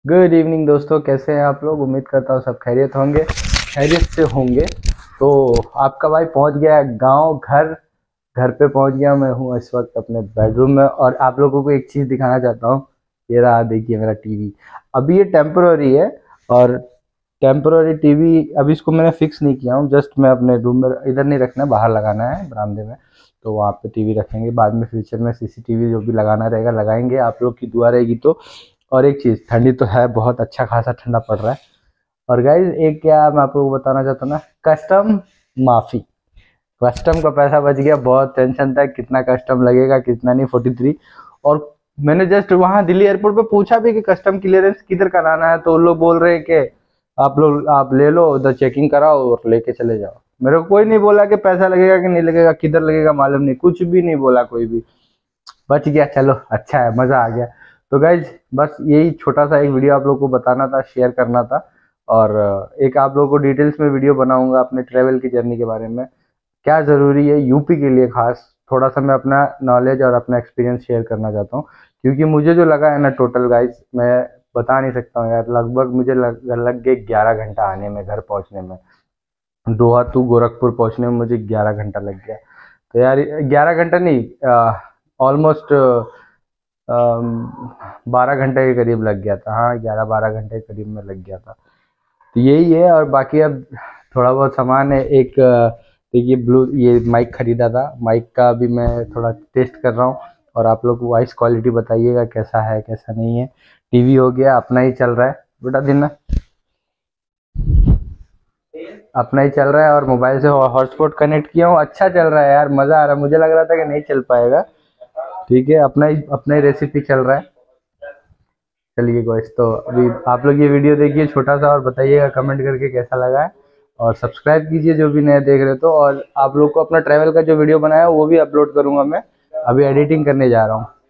Good evening दोस्तों, कैसे हैं आप लोग। उम्मीद करता हूँ सब खैरियत होंगे, खैरियत से होंगे। तो आपका भाई पहुंच गया है गांव। घर घर पे पहुंच गया। मैं हूँ इस वक्त अपने बेडरूम में और आप लोगों को एक चीज़ दिखाना चाहता हूँ। ये रहा, देखिए मेरा टीवी। अभी ये टेम्पोररी है और टेम्पोररी टीवी अभी इसको मैंने फिक्स नहीं किया हूँ। जस्ट मैं अपने रूम में, इधर नहीं रखना, बाहर लगाना है बरामदे में। तो वहाँ पे टीवी रखेंगे, बाद में फ्यूचर में सीसीटीवी जो भी लगाना रहेगा लगाएंगे, आप लोग की दुआ रहेगी तो। और एक चीज़, ठंडी तो है, बहुत अच्छा खासा ठंडा पड़ रहा है। और गाइज एक क्या मैं आप लोगों को बताना चाहता हूँ ना, कस्टम माफ़ी। कस्टम का पैसा बच गया। बहुत टेंशन था कितना कस्टम लगेगा कितना नहीं, 43। और मैंने जस्ट वहाँ दिल्ली एयरपोर्ट पे पूछा भी कि कस्टम क्लियरेंस किधर कराना है, तो उन लोग बोल रहे हैं कि आप ले लो, उधर चेकिंग कराओ और लेके चले जाओ। मेरे को कोई नहीं बोला कि पैसा लगेगा कि नहीं लगेगा, किधर लगेगा मालूम नहीं, कुछ भी नहीं बोला कोई भी। बच गया, चलो अच्छा है, मज़ा आ गया। तो गाइज बस यही छोटा सा एक वीडियो आप लोग को बताना था, शेयर करना था। और एक आप लोगों को डिटेल्स में वीडियो बनाऊंगा अपने ट्रैवल की जर्नी के बारे में, क्या ज़रूरी है यूपी के लिए खास। थोड़ा सा मैं अपना नॉलेज और अपना एक्सपीरियंस शेयर करना चाहता हूँ, क्योंकि मुझे जो लगा है ना टोटल गाइज, मैं बता नहीं सकता हूँ यार। लगभग मुझे लग गए 11 घंटा आने में, घर पहुँचने में। दोहा टू गोरखपुर पहुँचने में मुझे 11 घंटा लग गया। तो यार 11 घंटा नहीं, ऑलमोस्ट 12 घंटे के करीब लग गया था। हाँ, 11-12 घंटे के करीब में लग गया था। तो यही है। और बाकी अब थोड़ा बहुत सामान है। एक देखिए ये माइक खरीदा था, माइक का भी मैं थोड़ा टेस्ट कर रहा हूँ। और आप लोग वॉइस क्वालिटी बताइएगा कैसा है कैसा नहीं है। टीवी हो गया, अपना ही चल रहा है बेटा, दिन में अपना ही चल रहा है। और मोबाइल से हॉटस्पॉट कनेक्ट किया हूँ, अच्छा चल रहा है यार, मज़ा आ रहा है। मुझे लग रहा था कि नहीं चल पाएगा। ठीक है, अपना ही रेसिपी चल रहा है। चलिए गाइस, तो अभी आप लोग ये वीडियो देखिए छोटा सा और बताइएगा कमेंट करके कैसा लगा है। और सब्सक्राइब कीजिए जो भी नए देख रहे हो तो। और आप लोग को अपना ट्रैवल का जो वीडियो बनाया है वो भी अपलोड करूंगा मैं, अभी एडिटिंग करने जा रहा हूँ।